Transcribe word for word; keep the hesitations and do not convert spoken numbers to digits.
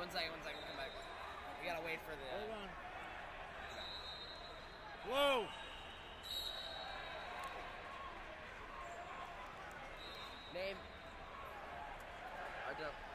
one second, one second, come back. We gotta wait for the. Hold on. Whoa! Name. I don't.